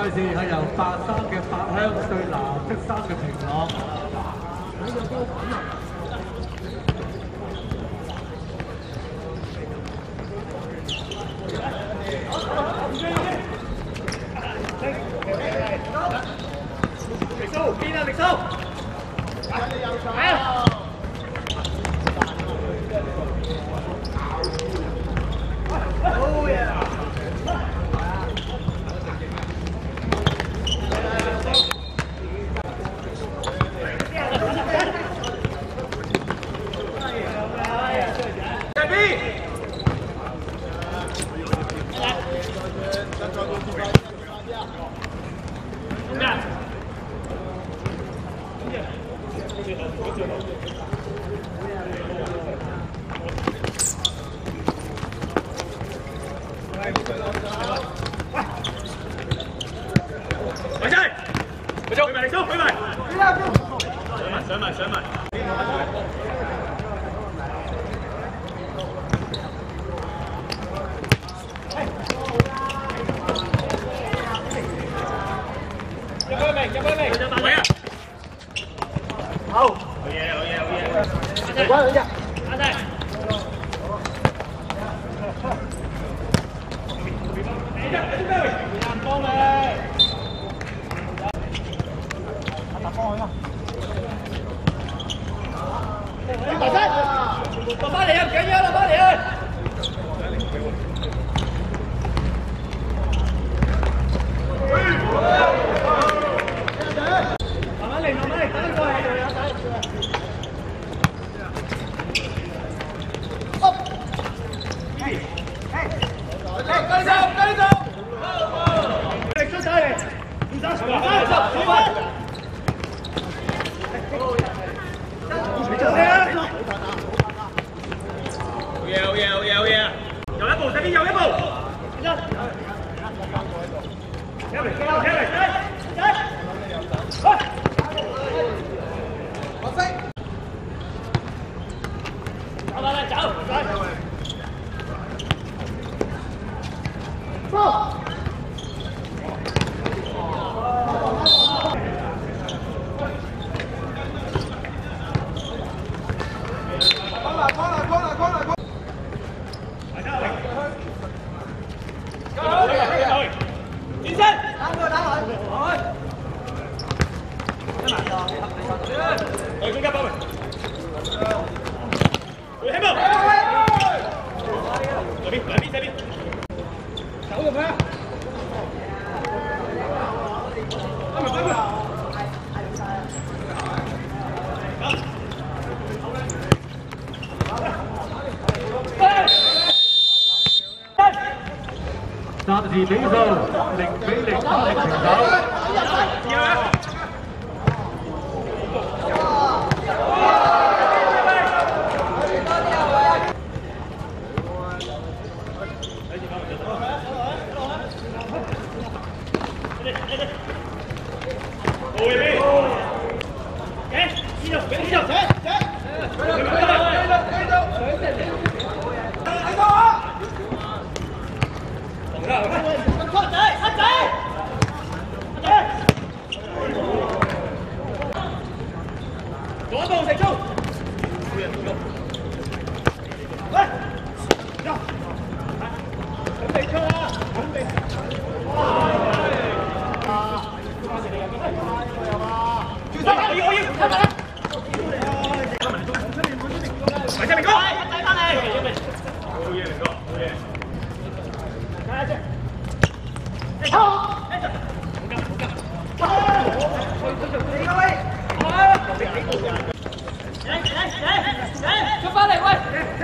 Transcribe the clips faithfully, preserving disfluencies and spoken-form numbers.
賽事係由白衫嘅八香對藍色衫嘅平朗。力蘇，邊啊力蘇！啊！ 上埋上埋。入去未？入去未？就打位啊！好。好嘢！好嘢！好嘢！嚟關兩隻。啱晒。你隻你咩？難幫你。打幫佢啦。 大聲！落翻嚟啊！唔緊要，落翻嚟啊！慢慢嚟，慢慢嚟，等過嚟。up，係，係，跟手，跟手，力出晒嚟，唔使，唔使，唔使。 有有有有，右一步，這邊右一步。一，聽嚟，聽嚟，聽嚟，去，學飛，走啦，走，走。 來中間包圍，回起步，左邊兩邊這邊，走入去啊！翻嚟翻嚟，暫時比數零比零打成平手。 左步成功。喂，入，準備出啦，準備。啊！轉身，我要我要，係咪？埋隻明哥，一仔翻嚟。好嘢，明哥，好嘢。睇下先。衝！好急，好急。你個位。 出翻嚟喂！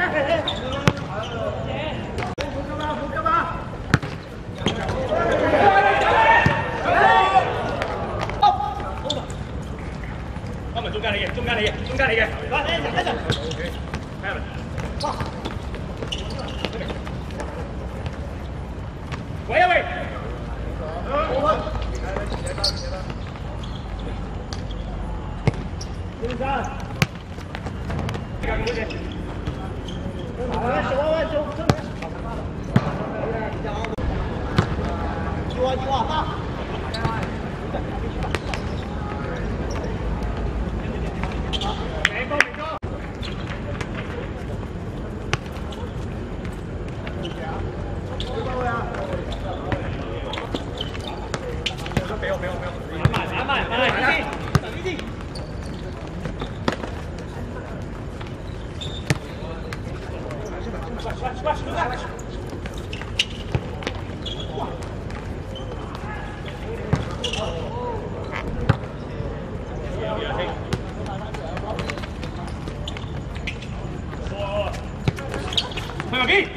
啱咪中間你嘅，中間你嘅，中間你嘅，嚟一陣一陣。哇！喂啊喂！先生。 要啊要啊， 去右邊。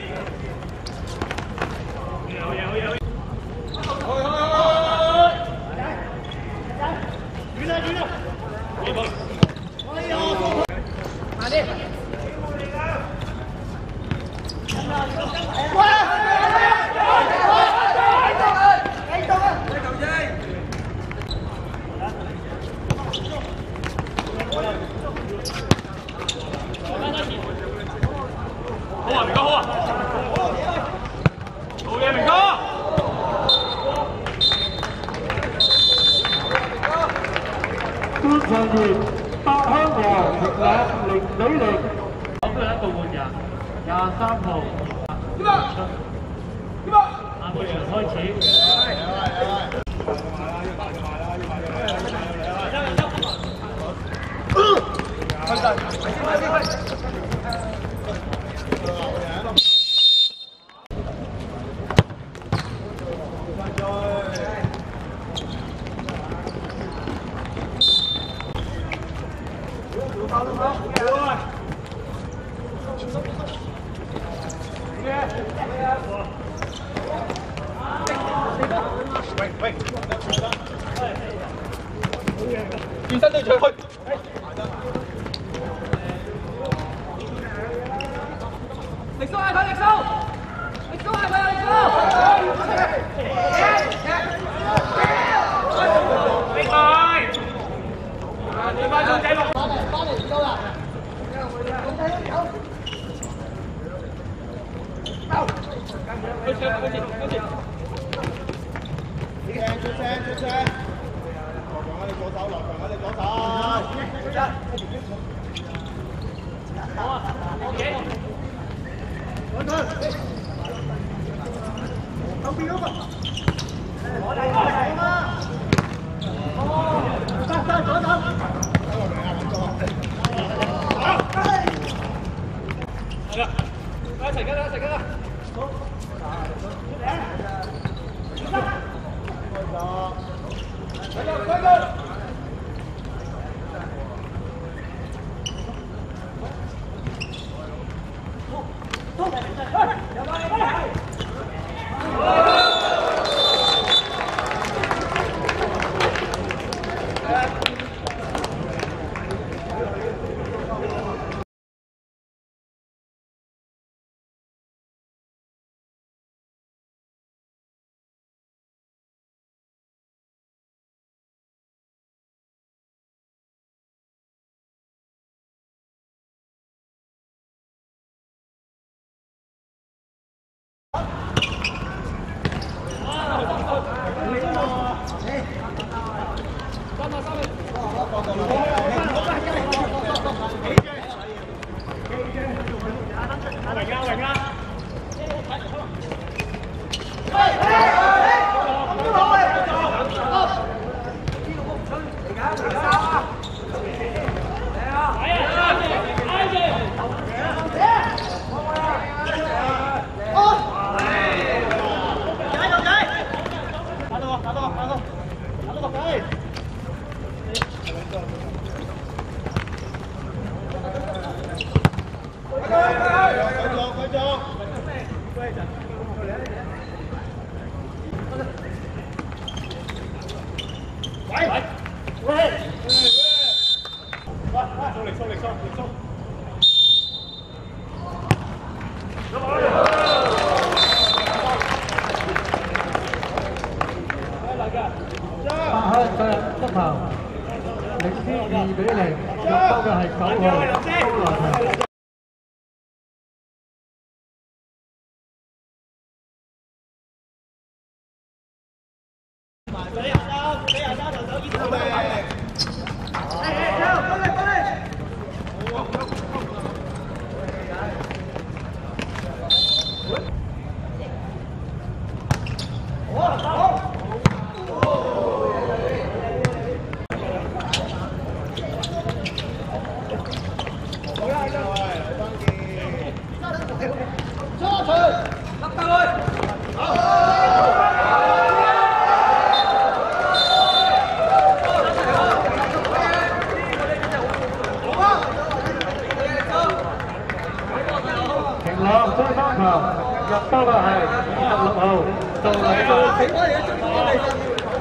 好啊，明哥好啊！好嘢，明哥！ 觀賽員八香港平兩零比零。 我都有一個換人，廿三號。點啊？點啊？下半場開始。 快啲！快啲！快啲！ 喂喂，健身隊長去。力蘇嗌佢，力蘇，力蘇嗌佢，力蘇。你快，你快仲仔落。翻嚟，翻嚟，知道啦。仲仔有。走。跟住，跟住，跟住。 出聲出聲出聲！落強喺你左手，落強喺你左手。好啊，好嘢！穩佢！後邊嗰個。我嚟我嚟啊！哦，得得左手。落強啊，穩咗。好。係啦，一齊跟啦，一齊跟啦。好。出嚟。出聲。 快點，快點！走，走，有冇人嚟？ 八香進入執行，領先二比零，入波嘅係九號高來強。 俾人交，俾人交，投手依度。哎哎，走，過嚟過嚟。好，好。 好啦， 平朗追翻球，入波嘅係二十六號杜禮高。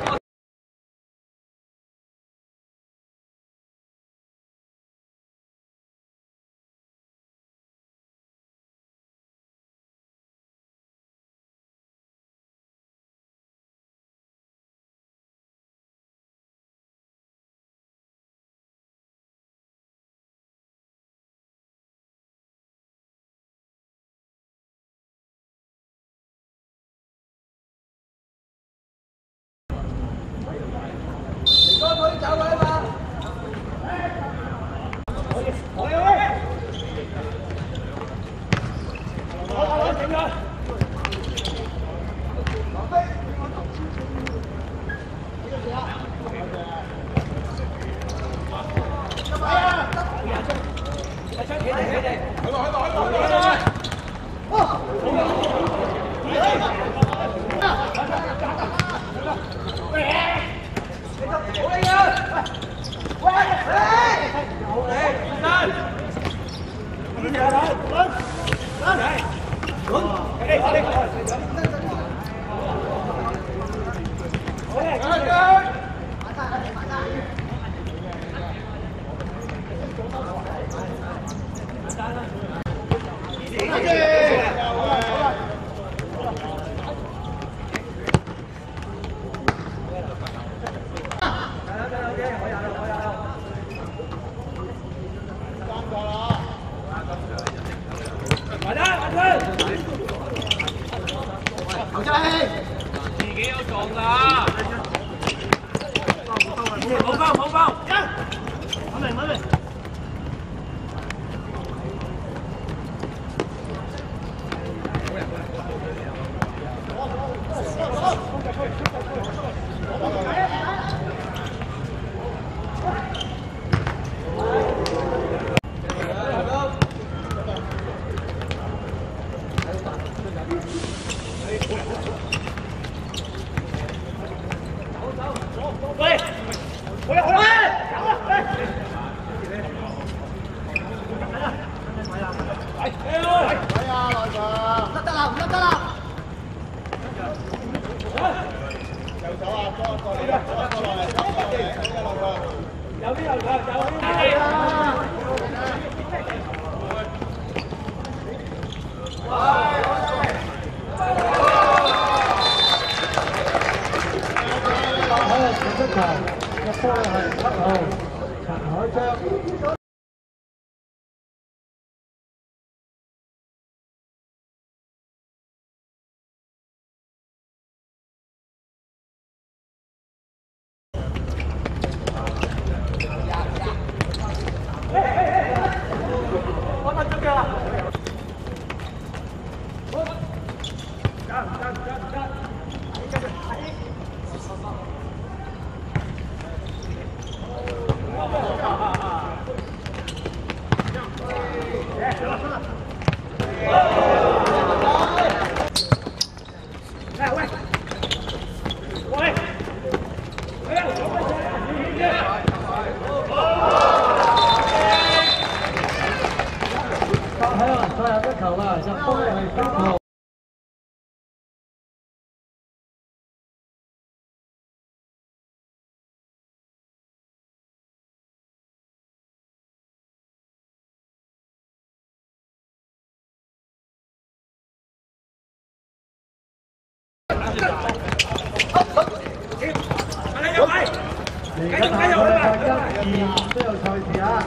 而家下個禮拜一、二都有賽事啊！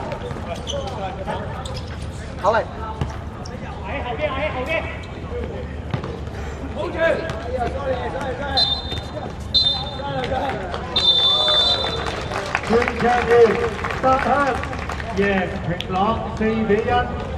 好嚟， 喺後邊，喺後邊， 好住！哎呀，犀利，犀利，犀利！ 冠軍賽，沙灘贏平朗四比一。